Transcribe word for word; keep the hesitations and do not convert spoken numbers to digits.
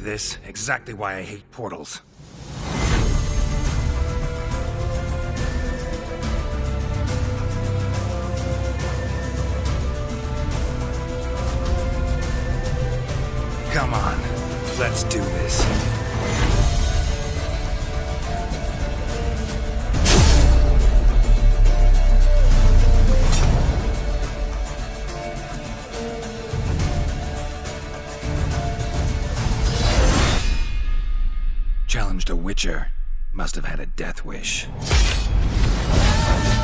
this. Exactly why I hate portals. Come on, let's do this. Challenged a Witcher. Must have had a death wish.